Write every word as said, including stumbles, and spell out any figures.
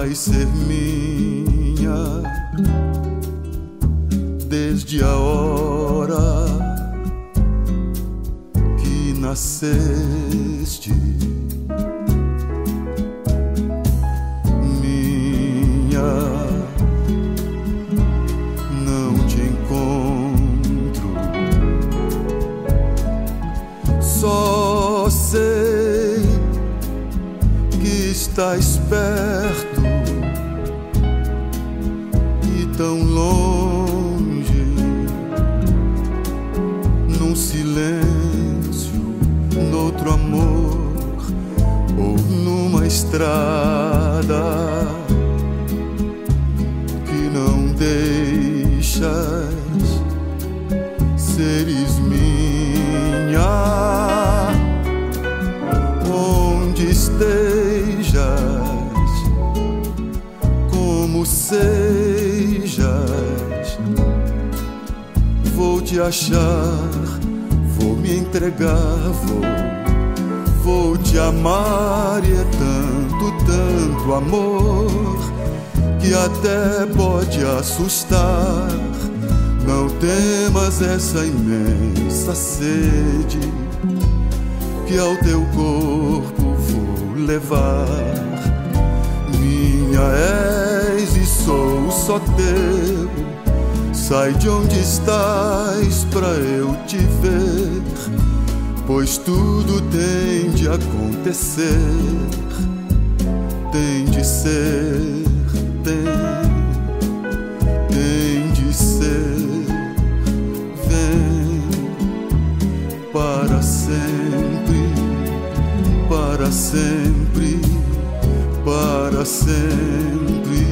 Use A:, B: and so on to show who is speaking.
A: vai ser minha desde a hora que nasceste. Minha, não te encontro, só sei que estás perto e tão longe, num silêncio, noutro amor, ou numa estrada que não deixas, seres minha, onde estejas, como sejas, vou te achar, vou me entregar, vou, vou te amar. E é tanto, tanto amor que até pode assustar. Não temas essa imensa sede que ao teu corpo vou levar. Minha és e sou só teu. Sai de onde estás pra eu te ver, pois tudo tem de acontecer, tem de ser, tem, tem de ser. Vem para sempre, para sempre, para sempre.